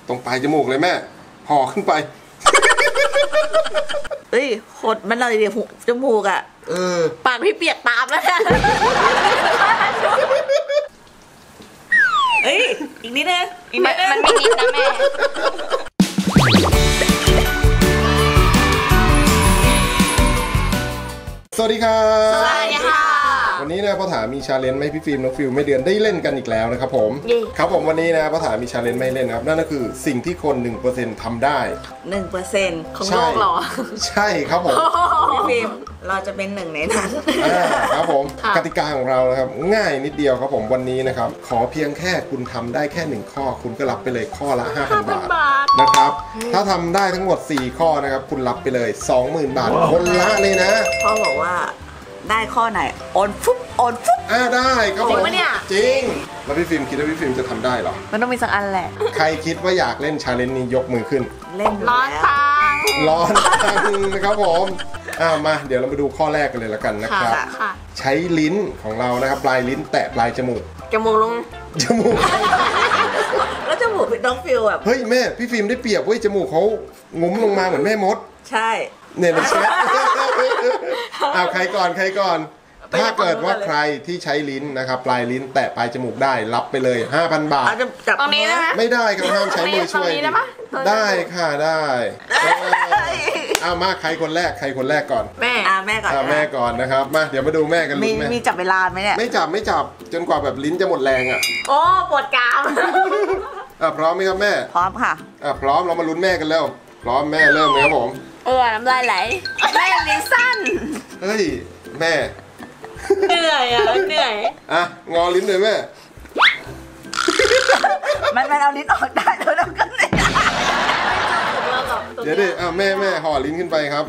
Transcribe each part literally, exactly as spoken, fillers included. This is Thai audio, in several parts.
ตรงปลายจมูกเลยแม่ห่อขึ้นไปเฮ้ยขดมันอะไรเดี๋ยวจมูกอ่ะเออปากพี่เปียกตามแล้วนะเฮ้ยอีกนิดนึงอีกนิดนึงมันไม่นิดนะแม่สวัสดีครับสวัสดีค่ะวันนี้นะพ่อถามีชาเลนจ์ให้พี่ฟิล์มน้องฟิลไม่เดือนได้เล่นกันอีกแล้วนะครับผมครับผมวันนี้นะพ่อถามีชาเลนจ์ไม่เล่นนะครับนั่นก็คือสิ่งที่คน หนึ่งเปอร์เซ็นต์ ทำได้หนึ่งเปอร์เซ็นต์ของโลกหรอใช่ครับผมพี่ฟิล์มเราจะเป็นหนึ่งในนั้นครับผมกติกาของเรานะครับง่ายนิดเดียวครับผมวันนี้นะครับขอเพียงแค่คุณทำได้แค่หนึ่งข้อคุณก็รับไปเลยข้อละ ห้าพัน บาทนะครับถ้าทำได้ทั้งหมดสี่ข้อนะครับคุณรับไปเลย สองหมื่น บาทคนละเลยนะพ่อบอกว่าได้ข้อไหนโอนฟุ๊บโอนฟุ๊บอ่าได้ครับผมจริงปะเนี่ยจริงแล้วพี่ฟิล์มคิดว่าพี่ฟิล์มจะทำได้หรอมันต้องมีสักอันแหละใครคิดว่าอยากเล่นชาเลนจ์นี้ยกมือขึ้นเล่นร้อนตังร้อนตังนะครับผมอ่ามาเดี๋ยวเรามาดูข้อแรกกันเลยละกันนะครับใช้ลิ้นของเรานะครับปลายลิ้นแตะปลายจมูกจมูกลงจมูกแล้วจมูกน้องฟิลแบบเฮ้ยแม่พี่ฟิล์มได้เปรียบเว้ยจมูกเขางุ้มลงมาเหมือนแม่มดใช่เนี่ยนะเชฟอ้าวใครก่อนใครก่อนถ้าเกิดว่าใครที่ใช้ลิ้นนะครับปลายลิ้นแตะปลายจมูกได้รับไปเลย ห้าพัน บาทตรงนี้ได้ไหมไม่ได้ครับห้ามใช้มือช่วยได้ค่ะได้เอามาใครคนแรกใครคนแรกก่อนแม่อ่าแม่ก่อนแม่ก่อนนะครับมาเดี๋ยวมาดูแม่กันลุ้นแม่มีจับเวลาไหมเนี่ยไม่จับไม่จับจนกว่าแบบลิ้นจะหมดแรงอ่ะโอ้ปวดกรามอ่ะพร้อมไหมครับแม่พร้อมค่ะอ่ะพร้อมเรามาลุ้นแม่กันแล้วพร้อมแม่เริ่มเลยครับผมเออน้ำลายไหลแม่ลิ้นสั้นเฮ้ยแม่เหนื่อยอ่ะเหนื่อยอ่ะงอลิ้นเลยแม่มันมันเอาลิ้นออกได้แล้วก็เนี่ยเดี๋ยวดิอ่ะแม่แม่ห่อลิ้นขึ้นไปครับ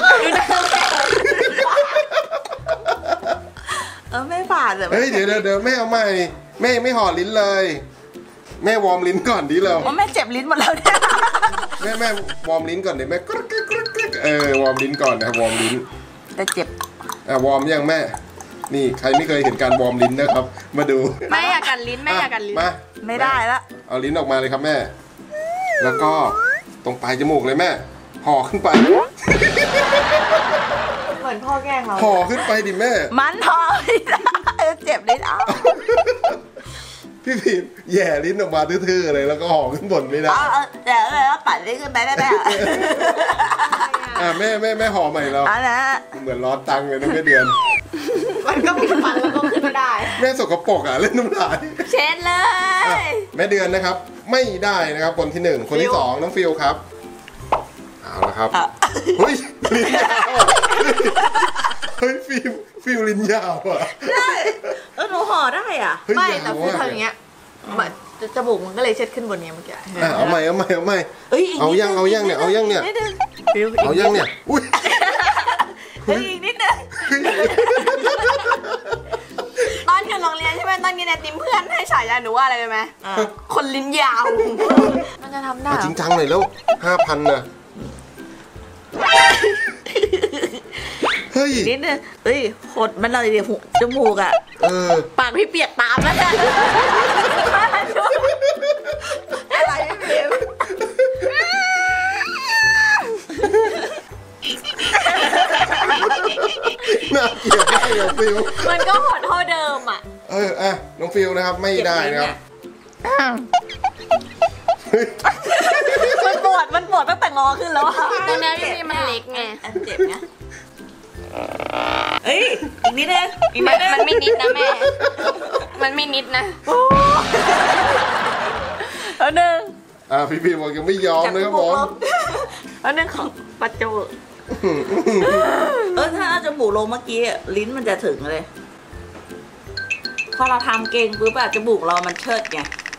เออไม่ผ่านเลยเฮ้ยเดี๋ยวเดี๋ยวแม่เอาใหม่แม่ไม่ห่อลิ้นเลยแม่วอร์มลิ้นก่อนดีแล้วแม่เจ็บลิ้นหมดแล้วเนี่ยแม่แม่วอร์มลิ้นก่อนเดี๋ยวแม่กรึ๊กกรึ๊กกรึ๊กเออวอร์มลิ้นก่อนนะครับวอร์มลิ้นแต่เจ็บอ่ะวอร์มยังแม่นี่ใครไม่เคยเห็นการวอร์มลิ้นนะครับมาดูไม่อยากกันลิ้นไม่อยากกันลิ้นมาไม่ได้ละเอาลิ้นออกมาเลยครับแม่แล้วก็ตรงปลายจมูกเลยแม่ห่อขึ้นไปเหมือนพ่อแกล้งเราห่อขึ้นไปดิแม่มันห่อเจ็บลิ้นเอาพี่พิมแย่ลิ้นออกมาทื่อๆเลยแล้วก็ห่อขึ้นบนไม่ได้แต่แล้วปัดลิ้นขึ้นไปได้ไหมอ่ะแม่แม่แม่ห่อใหม่แล้วเหมือนร้อนตังเลยนะแม่เดือนมันก็มีฟันแล้วก็ขึ้นมาได้แม่สกปรกอ่ะเล่นน้ำลายเช็ดเลยแม่เดือนนะครับไม่ได้นะครับคนที่หนึ่งคนที่สองน้องฟิลครับเอาละครับเฮ้ยลิ้นยาวเฮ้ยฟิลฟิลลิ้นยาวอ่ะได้เออหนูห่อได้อ่ะไม่แต่ฟิลทำอย่างเงี้ยจมูกมันก็เลยเช็ดขึ้นบนนี้เมื่อกี้เอาใหม่เอาใหม่เอาใหม่เอายังเอายังเนี่ยเอายังเนี่ยเอายังเนี่ยอุ้ยอีกนิดนึงตอนอยู่โรงเรียนใช่ไหมตอนกินไอติมเพื่อนให้ฉายาหนูว่าอะไรไหมคนลิ้นยาวมันจะทำได้จริงจังเลยแล้วห้าพันนะเฮ้ยนิดนึงเฮ้ยขดมันอะไรเดี๋ยวจมูกอ่ะเออปากพี่เปียกตามแล้วนะอะไรพี่เปียกน่าเกลียดมากน้องฟิลมันก็หดเท่าเดิมอ่ะเอออ่ะน้องฟิลนะครับไม่ได้นะครับมันปวดมันปวดตั้งแต่งอขึ้นแล้วตรงนี้พี่มันเล็กไงเจ็บไงเอ้ยอีกนิดนึงอีกนิดนึงมันไม่นิดนะแม่มันไม่นิดนะเอาหนึ่งอ่ะพี่พี่บอกยังไม่ยอมนะครับผมเอาหนึ่งของปัจจุบันเออถ้าจมูกลงเมื่อกี้ลิ้นมันจะถึงเลยพอเราทำเก่งปุ๊บอะจมูกเรามันเชิดไง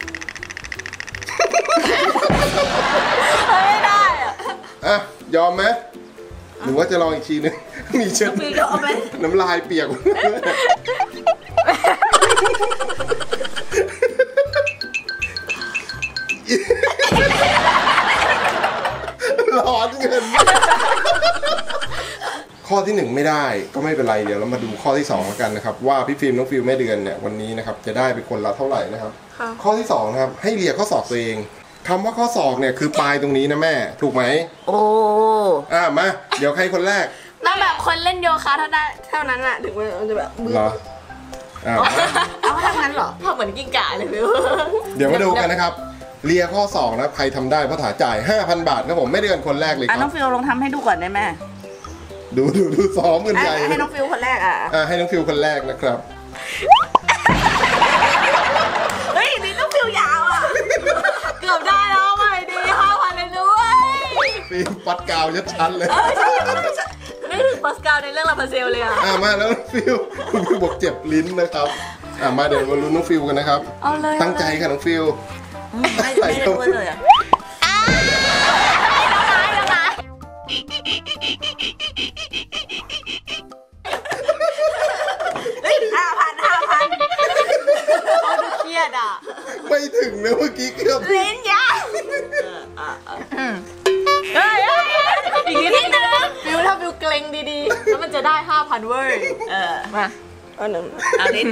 ไม่ได้อะอ่ะยอมไหมหรือว่าจะลองอีกทีนึงมีเชิดน้ำลายเปียกร้อนเกินข้อที่หนึ่งไม่ได้ก็ไม่เป็นไรเดี๋ยวเรามาดูข้อที่สองแล้วกันนะครับว่าพี่ฟิล์มน้องฟิลแม่เดือนเนี่ยวันนี้นะครับจะได้เป็นคนละเท่าไหร่นะครับข้อที่สองนะครับให้เลียข้อศอกตัวเองคำว่าข้อศอกเนี่ยคือปลายตรงนี้นะแม่ถูกไหมโอ้อ่ะมาเดี๋ยวใครคนแรกแล้วแบบคนเล่นโยคะเท่าได้เท่านั้นอะถึงมันจะแบบมือเหรออ่ะเอาทำงั้นเหรอทำเหมือนกิ้งก่าเลยพี่เดี๋ยวมาดูกันนะครับเลียข้อศอกนะใครทำได้พ่อถาจ่าย ห้าพัน บาทครับผมไม่เดือนคนแรกเลยคอ่ะรับน้องฟิวลองทำให้ดูก่อนได้ไหมดูดูดูซ้อมกันอ่ะใหญ่ให้น้องฟิวคนแรกอ่ะอ่ะให้น้องฟิวคนแรกนะครับเฮ้ยนี่น้องฟิวยาวอ่ะเกือบได้แล้วใหม่ดีห้าพันเลยด้วยฟิล์มปัดกาวยัดชั้นเลยเออใช่ใช่ไม่ถึงปัสกาวในเรื่องลาพาเซลเลยอะอ่ะมาแล้วน้องฟิวน้องฟิวบอกเจ็บลิ้นนะครับอ่ะมาเดี๋ยวมาลุ้นน้องฟิวกันนะครับเอาเลยตั้งใจค่ะน้องฟิวไม่ไม่ได้ด้วยเลยอ่ะ ห้าพันห้าพันเขาดูเครียดอะไม่ถึงนะเมื่อกี้เกือบลิ้นยาวเฮ้ยเฮ้ยอีกนิดนึงฟิวถ้าฟิวเกรงดีๆแล้วมันจะได้ห้าพันเว้ยเออมาเอาหนึ่งเอาลิ้น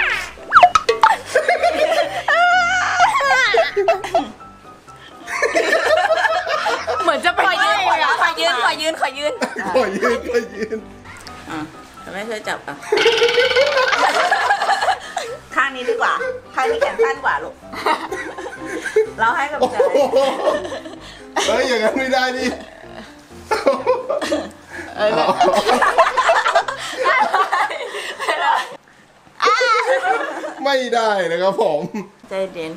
เหมือนจะไปขอยืนเลยอะขอยืนขอยืนขอยืนขอยืนขอยืนอ่ะจะไม่ช่วยจับอ่ะ ข้างนี้ดีกว่า ข้างนี้แขนสั้นกว่าลูก เราให้กำลังใจโอ้โหเฮ้ยอย่างนั้นไม่ได้ดิไม่ได้นะครับผมใจเย็น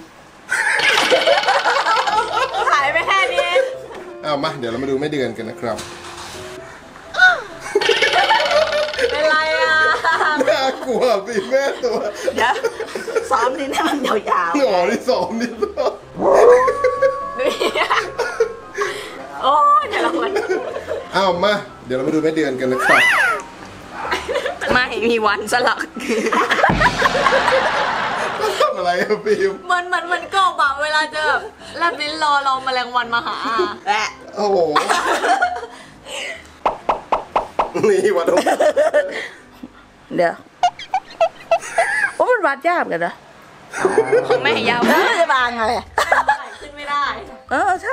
หายไปแค่นี้เอามาเดี๋ยวเรามาดูแม่เดือนกันนะครับเป็นไรอะน่ากลัวสิแม่ตัวเดี๋ยวซ้อมลิ้นให้มันยาวหงอที่สองนี่ตัวดูดิโอ้ยแต่ละคนเอามาเดี๋ยวเรามาดูแม่เดือนกันนะครับไม่มีวันสลักทำอะไรอะฟิล์มมันมันมันก็แบบเวลาจะแบบแลบลิ้นรอรอแมลงวันมาหาๆแหละโอ้โหนี่วัดเดี๋ยวโอ้มันวัดยากกันนะของแม่ยาวแล้วมันจะบางไงขึ้นไม่ได้เออใช่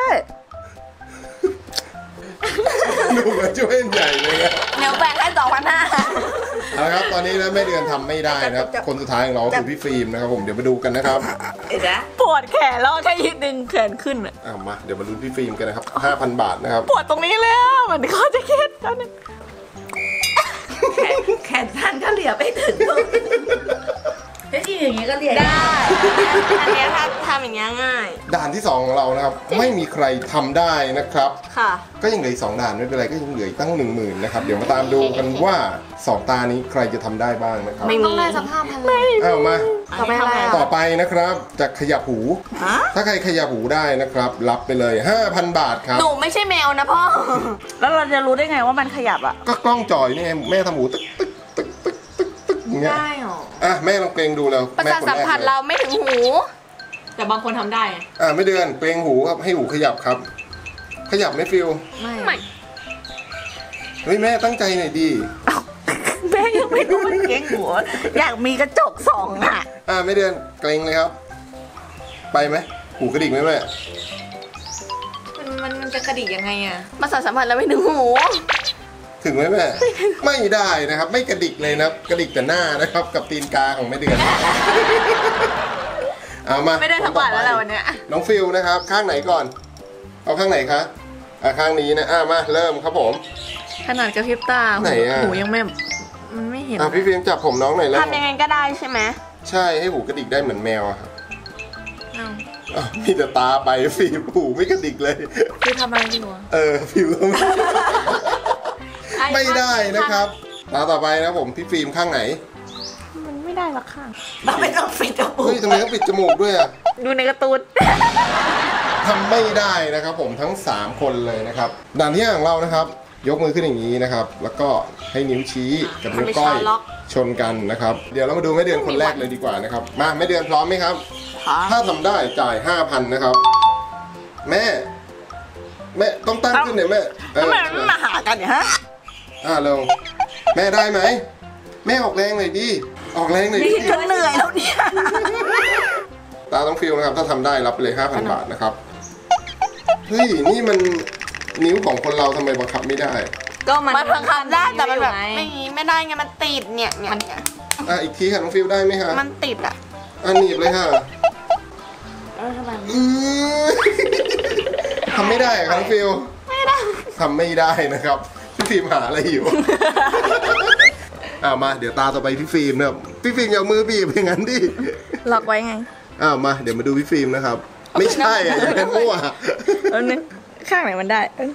หนูมาช่วยใหญ่เลยอะเดี๋ยวแบ่งให้สองพันห้าเอาละครับตอนนี้นะแม่เดือนทำไม่ได้นะครับคนสุดท้ายของเราคือพี่ฟิล์มนะครับผมเดี๋ยวมาดูกันนะครับเห็นไหมปวดแขนแล้วแค่ยืดดึงแขนขึ้นอะเอามาเดี๋ยวมาลุ้นพี่ฟิล์มกันนะครับ ห้าพัน บาทนะครับปวดตรงนี้เลยอะเหมือนเขาจะเคล็ดแล้วนึงแขนแขนสั้นก็เหลียไปถึงลูกถ้าจริงอย่างนี้ก็เหลียได้ อันเนี้ยถ้าทำอย่างเงี้ยง่ายด่านที่สองของเรานะครับ ไม่มีใครทำได้นะครับค่ะก็ยังเหลืออีกสองด่านไม่เป็นไรก็ยังเหลืออีกตั้งหนึ่งหมื่นนะครับเดี๋ยวมาตามดูกันว่าสองตานี้ใครจะทำได้บ้างนะครับไม่ต้องได้สักห้าพันเลยเอามาต่อไปอะไรอะต่อไปนะครับจะขยับหูฮะถ้าใครขยับหูได้นะครับ รับไปเลย ห้าพัน บาทครับหนูไม่ใช่แมวนะพ่อแล้วเราจะรู้ได้ไงว่ามันขยับอ่ะก็กล้องจ่อยนี่ไงแม่ทำหูตึกตึกตึกตึกตึกตึกอย่างเงี้ยได้หรออ่ะแม่ลองเกรงดูแล้วประแม่สาทคนสัมแรกผัสเลยเราไม่ถึงหู แต่บางคนทำได้ไงอ่ะไม่เดือนเกรงหูครับให้หูขยับครับ ขยับไหม่ฟิลไม่เฮ้ยแม่ตั้งใจหน่อยดีแม่ยังไม่รู้มันเก่งหัว อยากมีกระจกสองอ่ะอ่ะไม่เดือนเกรงเลยครับ ไปไหมหูกระดิกไหมแม่มันมันมันจะกระดิกยังไงอะประสาทสัมผัสเราไม่ถึงหูถึงไหมแม่ ไม่ได้นะครับ ไม่กระดิกเลยนะครับกระดิกแต่หน้านะครับ กับตีนกาของแม่เดือนเอามาไม่ได้ทั้งวันแล้วแหละวันเนี้ยน้องฟิลนะครับ ข้างไหนก่อน เอาข้างไหนคะอ่ะข้างนี้นะอ่ะมาเริ่มครับผมขนาดกระพริบตาไหนอะหูยังไม่มันไม่เห็นอ่ะพี่ฟิล์มจับผมน้องหน่อยแล้วทำยังไงก็ได้ใช่ไหมใช่ให้หูกระดิกได้เหมือนแมวอะครับอ้าวอ้าวมีแต่ตาไปฟิล์มหูไม่กระดิกเลยคือทำอะไรอยู่อะเออฟิล์มไม่ได้นะครับตาต่อไปนะผมพี่ฟิล์มข้างไหนมันไม่ได้หรอกค่ะมันไม่ต้องปิดจมูเฮ้กยทำไมต้องปิดจมูกด้วยอ่ะดูในการ์ตูนทำไม่ได้นะครับผมทั้งสามคนเลยนะครับด่านที่ห้าของเรานะครับ ยกมือขึ้นอย่างนี้นะครับ แล้วก็ให้นิ้วชี้กับนิ้วก้อยชนกันนะครับ เดี๋ยวเรามาดูแม่เดือนคนแรกเลยดีกว่านะครับมาแม่เดือนพร้อมไหมครับ ถ้าทำได้จ่าย ห้าพัน นะครับ แม่ แม่ต้องตั้งขึ้นเนี่ยแม่เออทำไมมันไม่มาหากันเนี่ยฮะอ่าเร็วแม่ได้ไหมแม่ออกแรงหน่อยดิออกแรงหน่อยดินี่จนเหนื่อยแล้วเนี่ยตาต้องฟิลนะครับถ้าทำได้รับไปเลย ห้าพัน บาทนะครับเฮ้ยนี่มันนิ้วของคนเราทำไมบังคับไม่ได้ก็มันมันบังคับได้แต่มันแบบไงไม่ไม่ได้ไงมันติดเนี่ยเนี่ยอ่ะอีกทีค่ะน้องฟิวได้ไหมคะมันติดอ่ะอ่ะหนีบเลยค่ะเออทำไมอื้อทำไม่ได้อะครับน้องฟิวไม่ได้ทำไม่ได้นะครับพี่ฟิล์มหาอะไรอยู่ อ่ามาเดี๋ยวตาต่อไปพี่ฟิล์มนะครับพี่ฟิล์มอย่าเอามือบีบอย่างนั้นดิล็อกไว้ไงอ้าวมาเดี๋ยวมาดูพี่ฟิล์มนะครับ ไม่ใช่อ่ะอย่าเป็นมั่วเออนึงข้างไหนมันได้เออ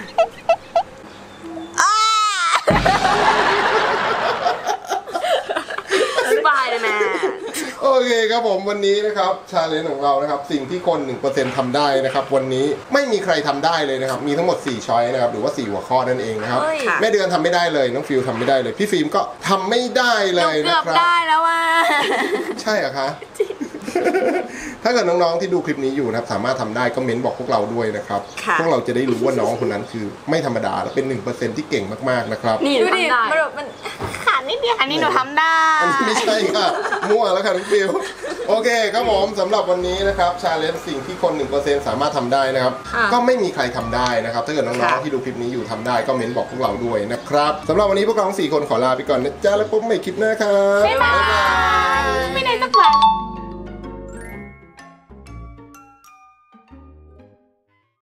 สบายเลยแม่โอเคครับผมวันนี้นะครับชาเลนจ์ของเรานะครับสิ่งที่คน หนึ่งเปอร์เซ็นต์ ทำได้นะครับวันนี้ไม่มีใครทำได้เลยนะครับมีทั้งหมดสี่ช้อยนะครับหรือว่าสี่หัวข้อนั่นเองนะครับเฮ้ยแม่เดือนทำไม่ได้เลยน้องฟิวทำไม่ได้เลยพี่ฟิล์มก็ทำไม่ได้เลยเกืนะอบครับได้แล้วว่าใช่เหรอคะ ถ้าเกิดน้องๆที่ดูคลิปนี้อยู่นะครับสามารถทำได้ก็เม้นบอกพวกเราด้วยนะครับค่ะพวกเราจะได้รู้ว่าน้องคนนั้นคือไม่ธรรมดาและเป็น หนึ่งเปอร์เซ็นต์ ที่เก่งมากๆนะครับนี่ดูดิทำได้มันแบบมันขาดนิดเดียวอันนี้หนูทำได้อันนี้ไม่ใช่ค่ะ มั่วแล้วค่ะน้องฟิวโอเคครับผมสำหรับวันนี้นะครับชาเลนจ์สิ่งที่คน หนึ่งเปอร์เซ็นต์ สามารถทำได้นะครับค่ะก็ไม่มีใครทำได้นะครับถ้าเกิดน้องค่ะๆที่ดูคลิปนี้อยู่ทำได้ก็เม้นบอกพวกเราด้วยนะครับสำหรับวันนี้พวกเราทั้งสี่คนขอลาไปก่อนนะจ๊ะแล้วพบกันใหม่คลิปหน้าครับบ๊ายบาย ไม่ได้สักวัน